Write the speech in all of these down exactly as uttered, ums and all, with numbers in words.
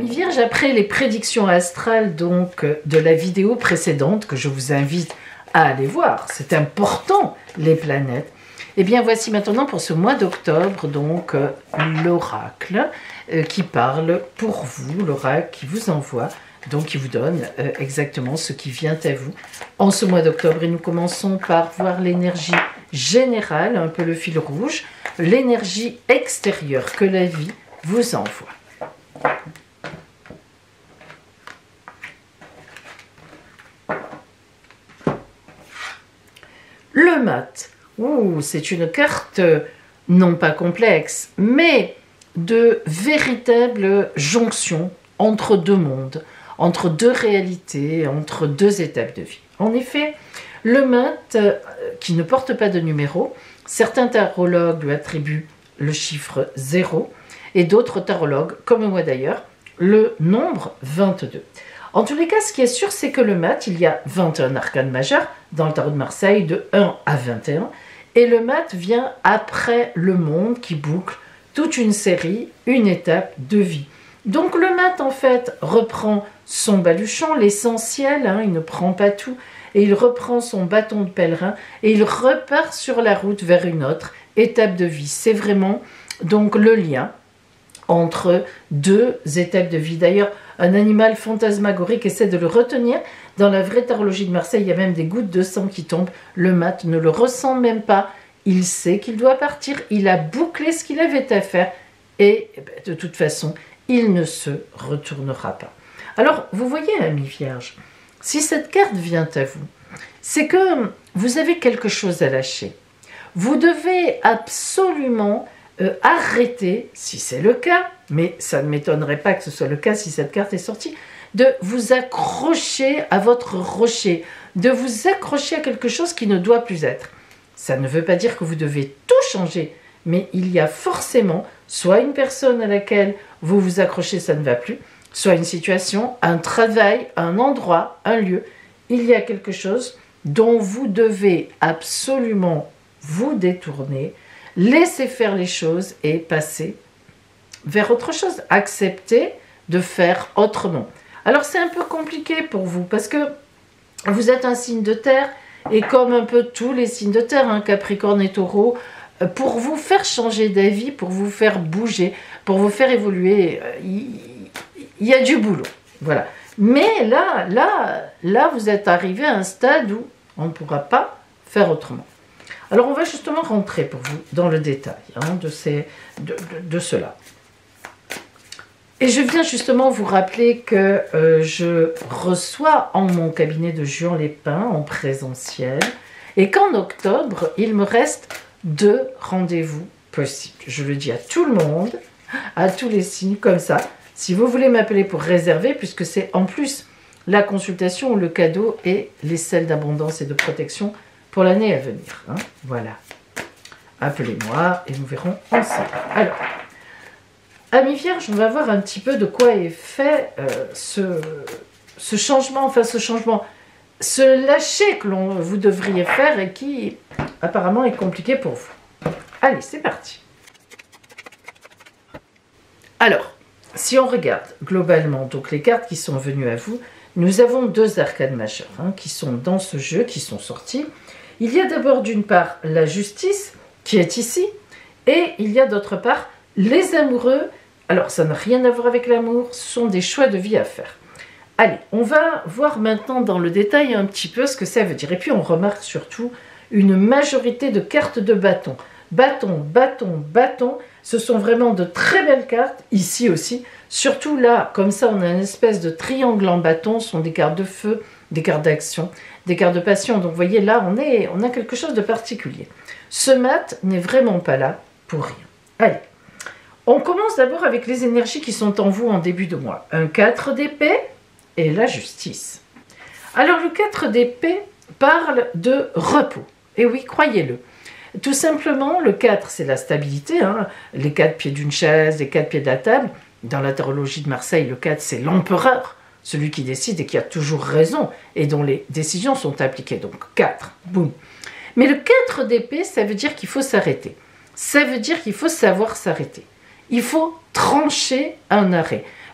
Vierge, après les prédictions astrales donc de la vidéo précédente que je vous invite à aller voir, c'est important les planètes. Et bien voici maintenant pour ce mois d'octobre donc euh, l'oracle euh, qui parle pour vous, l'oracle qui vous envoie, donc qui vous donne euh, exactement ce qui vient à vous en ce mois d'octobre. Et nous commençons par voir l'énergie générale, un peu le fil rouge, l'énergie extérieure que la vie vous envoie. Le mat, ouh, c'est une carte non pas complexe, mais de véritable jonction entre deux mondes, entre deux réalités, entre deux étapes de vie. En effet, le mat, euh, qui ne porte pas de numéro, certains tarologues lui attribuent le chiffre zéro et d'autres tarologues, comme moi d'ailleurs, le nombre vingt-deux. En tous les cas, ce qui est sûr, c'est que le mat, il y a vingt et un arcanes majeurs dans le tarot de Marseille, de un à vingt et un, et le mat vient après le monde qui boucle toute une série, une étape de vie. Donc le mat, en fait, reprend son baluchon, l'essentiel, hein, il ne prend pas tout, et il reprend son bâton de pèlerin, et il repart sur la route vers une autre étape de vie. C'est vraiment donc le lien entre deux étapes de vie. D'ailleurs, un animal fantasmagorique essaie de le retenir. Dans la vraie tarologie de Marseille, il y a même des gouttes de sang qui tombent. Le mat ne le ressent même pas. Il sait qu'il doit partir. Il a bouclé ce qu'il avait à faire. Et de toute façon, il ne se retournera pas. Alors, vous voyez, ami Vierge, si cette carte vient à vous, c'est que vous avez quelque chose à lâcher. Vous devez absolument euh, arrêter, si c'est le cas, mais ça ne m'étonnerait pas que ce soit le cas si cette carte est sortie, de vous accrocher à votre rocher, de vous accrocher à quelque chose qui ne doit plus être. Ça ne veut pas dire que vous devez tout changer, mais il y a forcément soit une personne à laquelle vous vous accrochez, ça ne va plus, soit une situation, un travail, un endroit, un lieu. Il y a quelque chose dont vous devez absolument vous détourner, laisser faire les choses et passer vers autre chose. Accepter de faire autrement. Alors c'est un peu compliqué pour vous parce que vous êtes un signe de terre et comme un peu tous les signes de terre, hein, Capricorne et Taureau, pour vous faire changer d'avis, pour vous faire bouger, pour vous faire évoluer, il, il y a du boulot. Voilà. Mais là, là, là, vous êtes arrivé à un stade où on ne pourra pas faire autrement. Alors, on va justement rentrer pour vous dans le détail hein, de, ces, de, de, de cela. Et je viens justement vous rappeler que euh, je reçois en mon cabinet de Juan Lépin en présentiel et qu'en octobre, il me reste deux rendez-vous possibles. Je le dis à tout le monde, à tous les signes comme ça. Si vous voulez m'appeler pour réserver, puisque c'est en plus la consultation, le cadeau et les selles d'abondance et de protection pour l'année à venir. Hein. Voilà. Appelez-moi et nous verrons ensemble. Alors, Amis Vierge, on va voir un petit peu de quoi est fait euh, ce, ce changement, enfin ce changement, ce lâcher que l'on, vous devriez faire et qui apparemment est compliqué pour vous. Allez, c'est parti. Alors, si on regarde globalement donc les cartes qui sont venues à vous, nous avons deux arcanes majeures hein, qui sont dans ce jeu, qui sont sortis. Il y a d'abord d'une part la justice qui est ici et il y a d'autre part les amoureux. Alors ça n'a rien à voir avec l'amour, ce sont des choix de vie à faire. Allez, on va voir maintenant dans le détail un petit peu ce que ça veut dire. Et puis on remarque surtout une majorité de cartes de bâton. Bâton, bâton, bâton, ce sont vraiment de très belles cartes, ici aussi. Surtout là, comme ça, on a une espèce de triangle en bâton, ce sont des cartes de feu, des cartes d'action, des cartes de passion. Donc vous voyez, là, on, est, on a quelque chose de particulier. Ce mat n'est vraiment pas là pour rien. Allez, on commence d'abord avec les énergies qui sont en vous en début de mois. Un quatre d'épée et la justice. Alors le quatre d'épée parle de repos. Et oui, croyez-le. Tout simplement, le quatre, c'est la stabilité, hein, les quatre pieds d'une chaise, les quatre pieds de la table. Dans la tarologie de Marseille, le quatre, c'est l'empereur, celui qui décide et qui a toujours raison et dont les décisions sont appliquées. Donc quatre, boum. Mais le quatre d'épée, ça veut dire qu'il faut s'arrêter. Ça veut dire qu'il faut savoir s'arrêter. Il faut trancher un arrêt.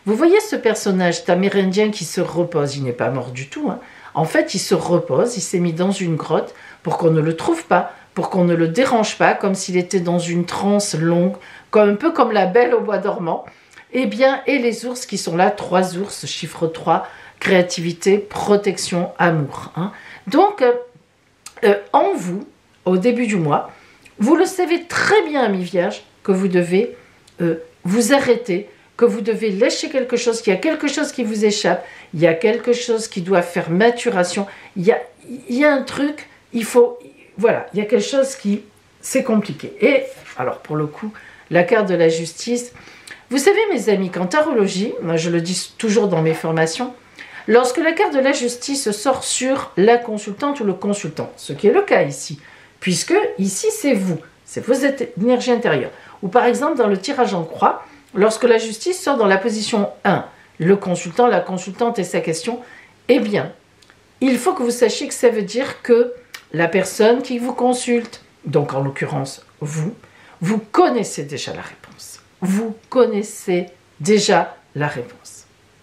Vous voyez ce personnage amérindien qui se repose, il n'est pas mort du tout. Hein. En fait, il se repose, il s'est mis dans une grotte pour qu'on ne le trouve pas, pour qu'on ne le dérange pas, comme s'il était dans une transe longue, comme, un peu comme la Belle au bois dormant. Eh bien, et les ours qui sont là, trois ours, chiffre trois, créativité, protection, amour. Hein. Donc, euh, euh, en vous, au début du mois, vous le savez très bien, amis vierges, que vous devez euh, vous arrêter, que vous devez lâcher quelque chose, qu'il y a quelque chose qui vous échappe, il y a quelque chose qui doit faire maturation, il y a, il y a un truc, il faut, voilà, il y a quelque chose qui, c'est compliqué. Et, alors pour le coup, la carte de la justice, vous savez mes amis, qu'en tarologie, moi je le dis toujours dans mes formations, lorsque la carte de la justice sort sur la consultante ou le consultant, ce qui est le cas ici, puisque ici c'est vous, c'est vos énergies intérieures, ou par exemple dans le tirage en croix, lorsque la justice sort dans la position un, le consultant, la consultante et sa question, eh bien, il faut que vous sachiez que ça veut dire que la personne qui vous consulte, donc en l'occurrence vous, vous connaissez déjà la réponse. Vous connaissez déjà la réponse.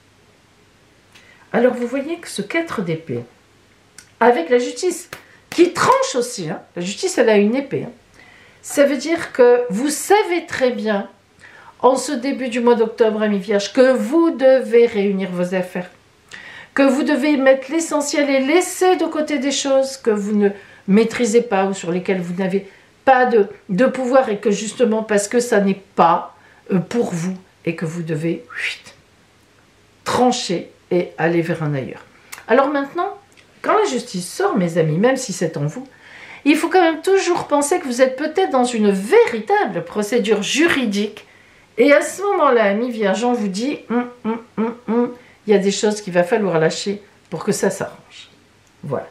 Alors vous voyez que ce quatre d'épée, avec la justice, qui tranche aussi, hein, la justice elle a une épée, hein, ça veut dire que vous savez très bien, en ce début du mois d'octobre, amis vierges, que vous devez réunir vos affaires, que vous devez mettre l'essentiel et laisser de côté des choses que vous ne maîtrisez pas ou sur lesquelles vous n'avez pas de, de pouvoir et que justement parce que ça n'est pas euh, pour vous et que vous devez huit, trancher et aller vers un ailleurs. Alors maintenant, quand la justice sort, mes amis, même si c'est en vous, il faut quand même toujours penser que vous êtes peut-être dans une véritable procédure juridique. Et à ce moment-là, amis vierges, on vous dit, hum, hum, hum, hum, il y a des choses qu'il va falloir lâcher pour que ça s'arrange. Voilà.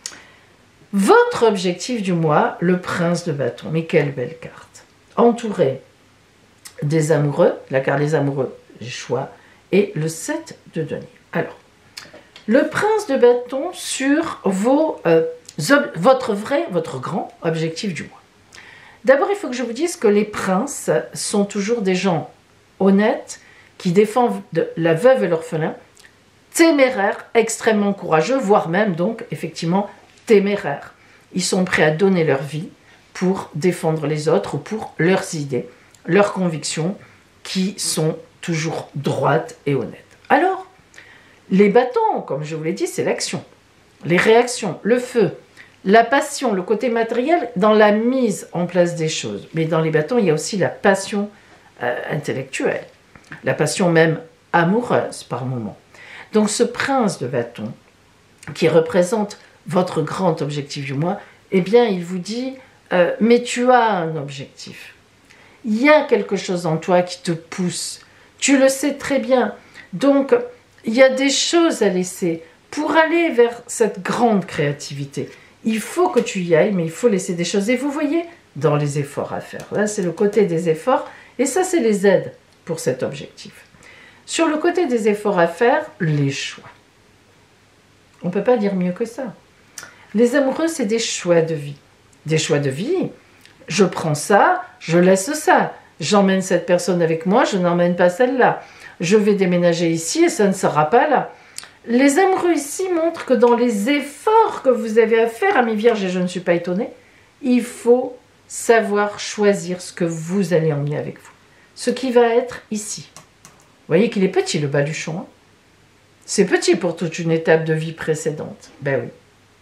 Votre objectif du mois, le prince de bâton. Mais quelle belle carte. Entouré des amoureux, la carte des amoureux, j'ai choix, et le sept de denier. Alors, le prince de bâton sur vos, euh, votre vrai, votre grand objectif du mois. D'abord, il faut que je vous dise que les princes sont toujours des gens honnêtes, qui défendent la veuve et l'orphelin, téméraires, extrêmement courageux, voire même donc, effectivement, téméraires. Ils sont prêts à donner leur vie pour défendre les autres ou pour leurs idées, leurs convictions, qui sont toujours droites et honnêtes. Alors, les bâtons, comme je vous l'ai dit, c'est l'action, les réactions, le feu, la passion, le côté matériel dans la mise en place des choses. Mais dans les bâtons, il y a aussi la passion euh, intellectuelle, la passion même amoureuse par moments. Donc ce prince de bâton, qui représente votre grand objectif du mois, eh bien il vous dit, euh, mais tu as un objectif. Il y a quelque chose en toi qui te pousse. Tu le sais très bien. Donc, il y a des choses à laisser pour aller vers cette grande créativité. Il faut que tu y ailles, mais il faut laisser des choses. Et vous voyez, dans les efforts à faire. Là, c'est le côté des efforts. Et ça, c'est les aides pour cet objectif. Sur le côté des efforts à faire, les choix. On ne peut pas dire mieux que ça. Les amoureux, c'est des choix de vie. Des choix de vie. Je prends ça, je laisse ça. J'emmène cette personne avec moi, je n'emmène pas celle-là. Je vais déménager ici et ça ne sera pas là. Les amoureux ici montrent que dans les efforts que vous avez à faire, amis vierges, et je ne suis pas étonnée, il faut savoir choisir ce que vous allez emmener avec vous. Ce qui va être ici. Vous voyez qu'il est petit, le baluchon. Hein, c'est petit pour toute une étape de vie précédente. Ben oui.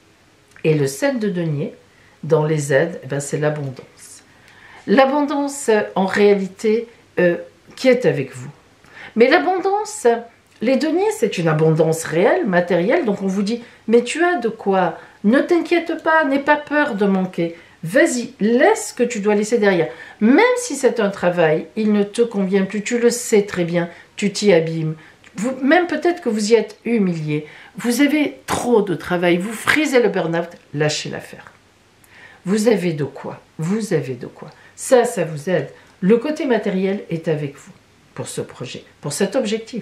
Et le sept de denier, dans les aides, ben c'est l'abondance. L'abondance, en réalité, euh, qui est avec vous. Mais l'abondance, les deniers, c'est une abondance réelle, matérielle. Donc on vous dit, mais tu as de quoi. Ne t'inquiète pas, n'aie pas peur de manquer. Vas-y, laisse ce que tu dois laisser derrière. Même si c'est un travail, il ne te convient plus, tu le sais très bien, tu t'y abîmes. Vous, même peut-être que vous y êtes humilié. Vous avez trop de travail, vous frisez le burn-out, lâchez l'affaire. Vous avez de quoi, vous avez de quoi. Ça, ça vous aide. Le côté matériel est avec vous pour ce projet, pour cet objectif.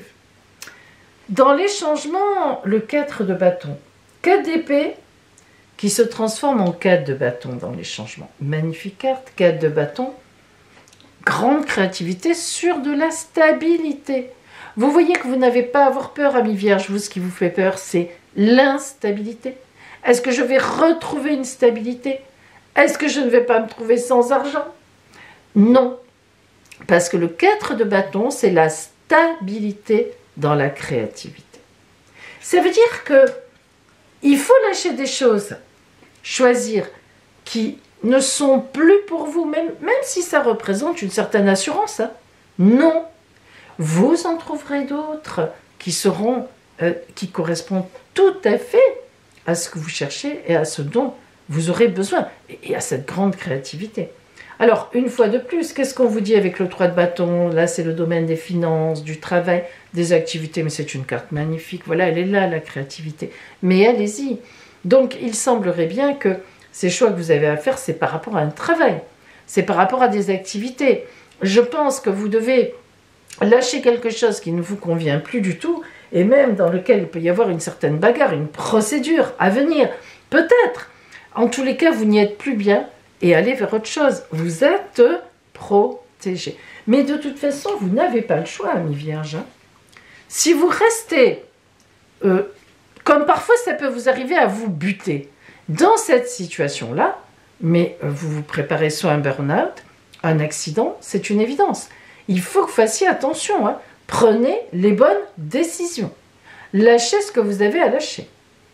Dans les changements, le quatre de bâton, quatre d'épée qui se transforme en quatre de bâton dans les changements. Magnifique carte, quatre de bâton, grande créativité sur de la stabilité. Vous voyez que vous n'avez pas à avoir peur, amis vierges. Vous, ce qui vous fait peur, c'est l'instabilité. Est-ce que je vais retrouver une stabilité? Est-ce que je ne vais pas me trouver sans argent? Non. Parce que le quatre de bâton, c'est la stabilité dans la créativité. Ça veut dire que il faut lâcher des choses, choisir qui ne sont plus pour vous, même, même si ça représente une certaine assurance. Hein. Non. Vous en trouverez d'autres qui seront, euh, qui correspondent tout à fait à ce que vous cherchez et à ce dont vous aurez besoin, et à cette grande créativité. Alors, une fois de plus, qu'est-ce qu'on vous dit avec le trois de bâton? Là, c'est le domaine des finances, du travail, des activités, mais c'est une carte magnifique. Voilà, elle est là, la créativité. Mais allez-y. Donc, il semblerait bien que ces choix que vous avez à faire, c'est par rapport à un travail. C'est par rapport à des activités. Je pense que vous devez lâcher quelque chose qui ne vous convient plus du tout, et même dans lequel il peut y avoir une certaine bagarre, une procédure à venir. Peut-être. En tous les cas, vous n'y êtes plus bien, et allez vers autre chose. Vous êtes protégé. Mais de toute façon, vous n'avez pas le choix, amis vierges. Hein. Si vous restez, euh, comme parfois ça peut vous arriver à vous buter, dans cette situation-là, mais vous vous préparez soit un burn-out, un accident, c'est une évidence. Il faut que vous fassiez attention. Hein. Prenez les bonnes décisions. Lâchez ce que vous avez à lâcher.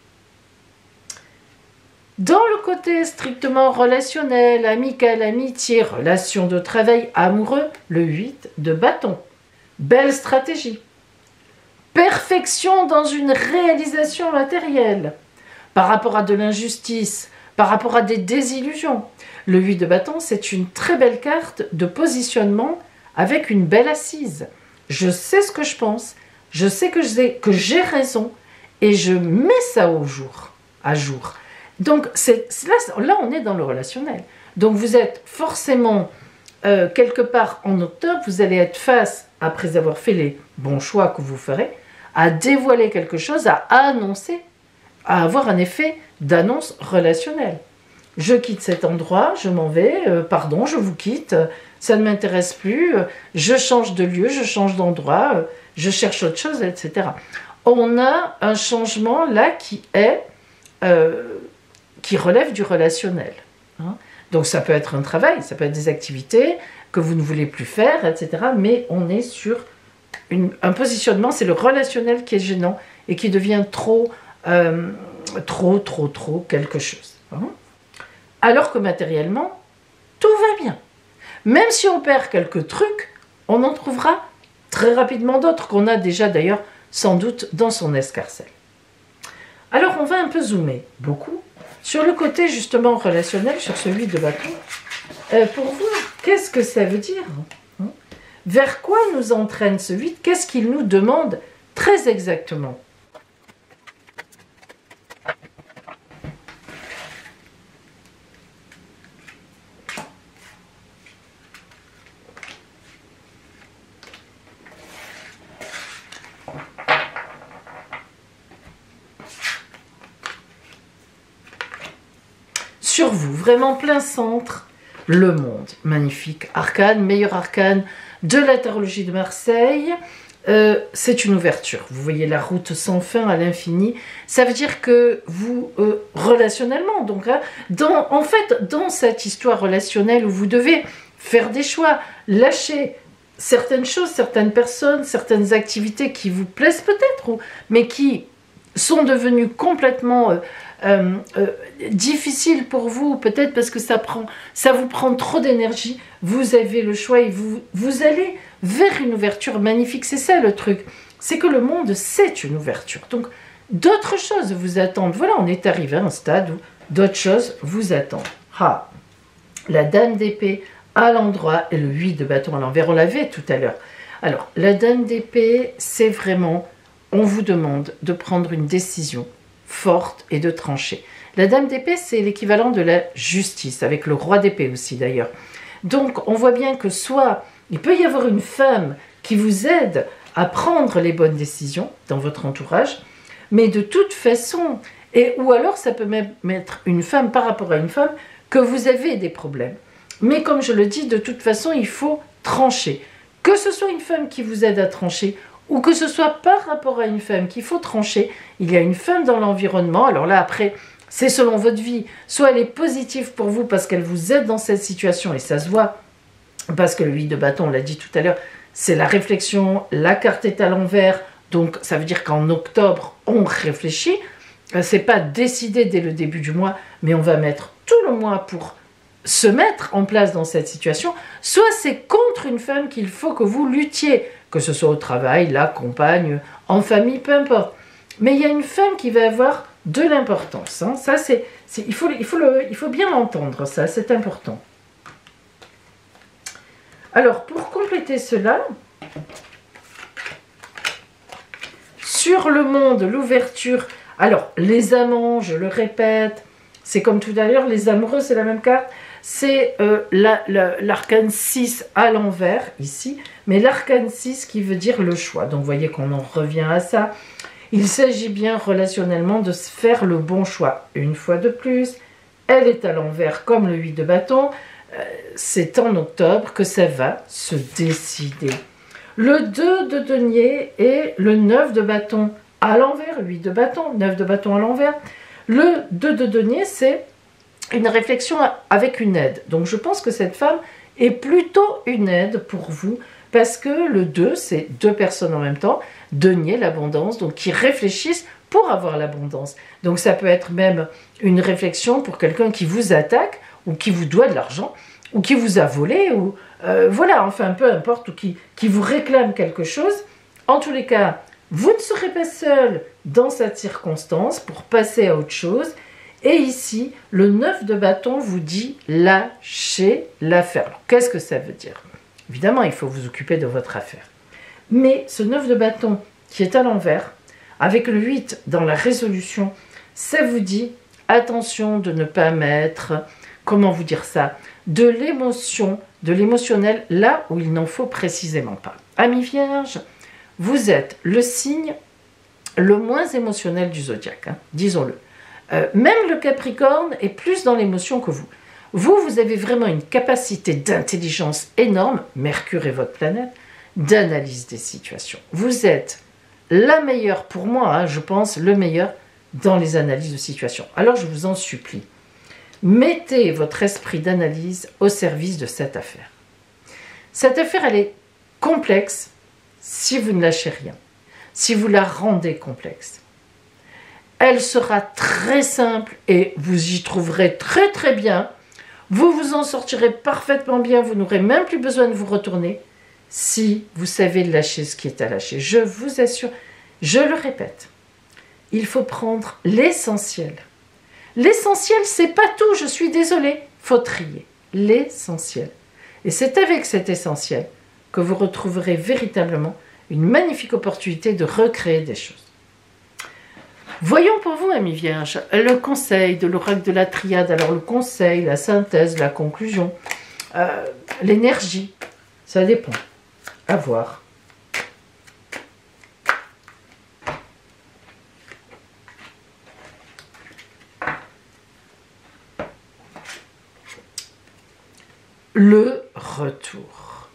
Dans le côté strictement relationnel, amical, amitié, relation de travail, amoureux, le huit de bâton. Belle stratégie. Perfection dans une réalisation matérielle. Par rapport à de l'injustice, par rapport à des désillusions. Le huit de bâton, c'est une très belle carte de positionnement avec une belle assise. Je sais ce que je pense, je sais que j'ai, que j'ai raison et je mets ça au jour, à jour. Donc c'est, là, là, on est dans le relationnel. Donc vous êtes forcément euh, quelque part en octobre, vous allez être face, après avoir fait les bons choix que vous ferez, à dévoiler quelque chose, à annoncer, à avoir un effet d'annonce relationnelle. Je quitte cet endroit, je m'en vais, euh, pardon, je vous quitte, ça ne m'intéresse plus, euh, je change de lieu, je change d'endroit, euh, je cherche autre chose, et cetera. On a un changement là qui est... Euh, qui relève du relationnel. Hein. Donc ça peut être un travail, ça peut être des activités que vous ne voulez plus faire, et cetera. Mais on est sur une, un positionnement, c'est le relationnel qui est gênant et qui devient trop, euh, trop, trop, trop quelque chose. Hein. Alors que matériellement, tout va bien. Même si on perd quelques trucs, on en trouvera très rapidement d'autres qu'on a déjà d'ailleurs sans doute dans son escarcelle. Alors on va un peu zoomer, beaucoup, sur le côté justement relationnel, sur ce huit de bâton, euh, pour voir qu'est-ce que ça veut dire. Hein. Vers quoi nous entraîne ce huit? Qu'est-ce qu'il nous demande très exactement? Sur vous, vraiment plein centre, le monde, magnifique, arcane, meilleur arcane de la tarologie de Marseille, euh, c'est une ouverture, vous voyez la route sans fin à l'infini, ça veut dire que vous, euh, relationnellement, donc, hein, dans, en fait, dans cette histoire relationnelle où vous devez faire des choix, lâcher certaines choses, certaines personnes, certaines activités qui vous plaisent peut-être, mais qui sont devenues complètement... Euh, Euh, euh, difficile pour vous, peut-être parce que ça, prend, ça vous prend trop d'énergie, vous avez le choix et vous, vous allez vers une ouverture magnifique. C'est ça le truc, c'est que le monde, c'est une ouverture. Donc, d'autres choses vous attendent. Voilà, on est arrivé à un stade où d'autres choses vous attendent. Ah, la dame d'épée à l'endroit et le huit de bâton à l'envers, on l'avait tout à l'heure. Alors, la dame d'épée, c'est vraiment, on vous demande de prendre une décision forte et de trancher. La dame d'épée, c'est l'équivalent de la justice, avec le roi d'épée aussi d'ailleurs. Donc, on voit bien que soit il peut y avoir une femme qui vous aide à prendre les bonnes décisions dans votre entourage, mais de toute façon, et, ou alors ça peut même être une femme par rapport à une femme, que vous avez des problèmes. Mais comme je le dis, de toute façon, il faut trancher. Que ce soit une femme qui vous aide à trancher, ou que ce soit par rapport à une femme qu'il faut trancher, il y a une femme dans l'environnement, alors là après, c'est selon votre vie, soit elle est positive pour vous parce qu'elle vous aide dans cette situation, et ça se voit, parce que le huit de bâton, on l'a dit tout à l'heure, c'est la réflexion, la carte est à l'envers, donc ça veut dire qu'en octobre, on réfléchit, c'est pas décidé dès le début du mois, mais on va mettre tout le mois pour se mettre en place dans cette situation, soit c'est contre une femme qu'il faut que vous luttiez, que ce soit au travail, la compagne, en famille, peu importe. Mais il y a une femme qui va avoir de l'importance. Hein. Ça, c'est, c'est, il, faut, il, faut le, il faut bien l'entendre, ça, c'est important. Alors, pour compléter cela, sur le monde, l'ouverture, alors, les amants, je le répète, c'est comme tout à l'heure, les amoureux, c'est la même carte, c'est euh, la, la, l'arcane six à l'envers, ici, mais l'arcane six qui veut dire le choix. Donc, vous voyez qu'on en revient à ça. Il s'agit bien relationnellement de se faire le bon choix. Une fois de plus, elle est à l'envers comme le huit de bâton. Euh, c'est en octobre que ça va se décider. Le deux de denier et le neuf de bâton à l'envers, huit de bâton, neuf de bâton à l'envers. Le deux de denier, c'est une réflexion avec une aide. Donc je pense que cette femme est plutôt une aide pour vous, parce que le deux, c'est deux personnes en même temps, denier, l'abondance, donc qui réfléchissent pour avoir l'abondance. Donc ça peut être même une réflexion pour quelqu'un qui vous attaque, ou qui vous doit de l'argent, ou qui vous a volé, ou euh, voilà, enfin peu importe, ou qui, qui vous réclame quelque chose. En tous les cas, vous ne serez pas seul dans cette circonstance pour passer à autre chose. Et ici, le neuf de bâton vous dit lâchez l'affaire. Qu'est-ce que ça veut dire? Évidemment, il faut vous occuper de votre affaire. Mais ce neuf de bâton qui est à l'envers, avec le huit dans la résolution, ça vous dit attention de ne pas mettre, comment vous dire ça, de l'émotion, de l'émotionnel là où il n'en faut précisément pas. Amis vierges, vous êtes le signe le moins émotionnel du zodiaque, hein, disons-le. Euh, même le Capricorne est plus dans l'émotion que vous. Vous, vous avez vraiment une capacité d'intelligence énorme, Mercure est votre planète, d'analyse des situations. Vous êtes la meilleure, pour moi, hein, je pense, le meilleur dans les analyses de situation. Alors, je vous en supplie, mettez votre esprit d'analyse au service de cette affaire. Cette affaire, elle est complexe si vous ne lâchez rien, si vous la rendez complexe. Elle sera très simple et vous y trouverez très très bien. Vous vous en sortirez parfaitement bien, vous n'aurez même plus besoin de vous retourner si vous savez lâcher ce qui est à lâcher. Je vous assure, je le répète, il faut prendre l'essentiel. L'essentiel, c'est pas tout, je suis désolée, faut trier. L'essentiel. Et c'est avec cet essentiel que vous retrouverez véritablement une magnifique opportunité de recréer des choses. Voyons pour vous, amis vierges, le conseil de l'oracle de la triade. Alors le conseil, la synthèse, la conclusion, euh, l'énergie, ça dépend. À voir. Le retour.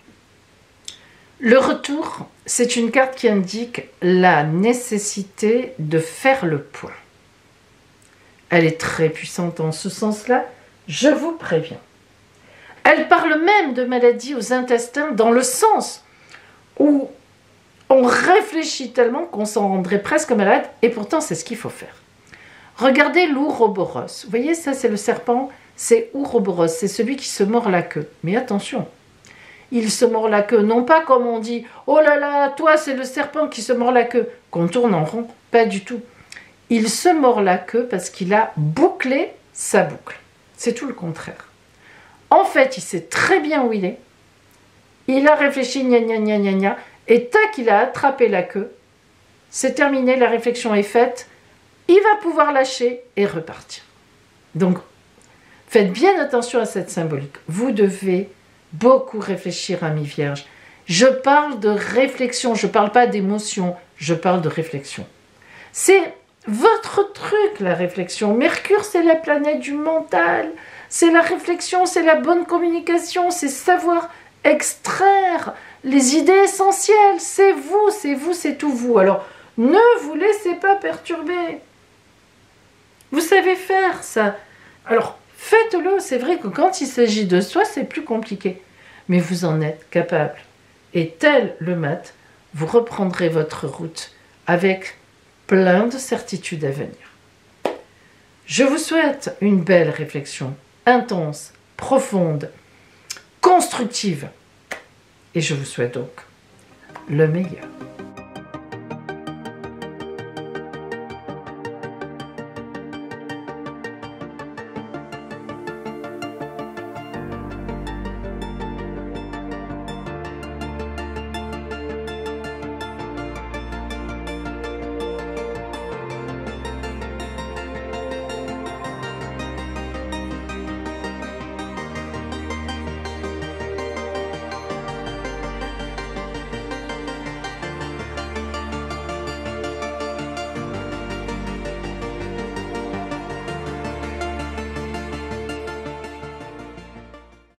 Le retour, c'est une carte qui indique la nécessité de faire le point. Elle est très puissante en ce sens-là, je vous préviens. Elle parle même de maladies aux intestins dans le sens où on réfléchit tellement qu'on s'en rendrait presque malade, et pourtant c'est ce qu'il faut faire. Regardez l'Ouroboros. Vous voyez, ça c'est le serpent, c'est Ouroboros, c'est celui qui se mord la queue. Mais attention, il se mord la queue, non pas comme on dit « Oh là là, toi c'est le serpent qui se mord la queue », qu'on tourne en rond, pas du tout. Il se mord la queue parce qu'il a bouclé sa boucle. C'est tout le contraire. En fait, il sait très bien où il est. Il a réfléchi, gna gna gna gna gna, et tac, il a attrapé la queue. C'est terminé, la réflexion est faite. Il va pouvoir lâcher et repartir. Donc, faites bien attention à cette symbolique. Vous devez beaucoup réfléchir, amis vierges. Je parle de réflexion, je ne parle pas d'émotion, je parle de réflexion. C'est votre truc, la réflexion. Mercure, c'est la planète du mental. C'est la réflexion, c'est la bonne communication, c'est savoir extraire les idées essentielles. C'est vous, c'est vous, c'est tout vous. Alors, ne vous laissez pas perturber. Vous savez faire ça. Alors, faites-le. C'est vrai que quand il s'agit de soi, c'est plus compliqué. Mais vous en êtes capable. Et tel le mat, vous reprendrez votre route avec plein de certitudes à venir. Je vous souhaite une belle réflexion, intense, profonde, constructive. Et je vous souhaite donc le meilleur.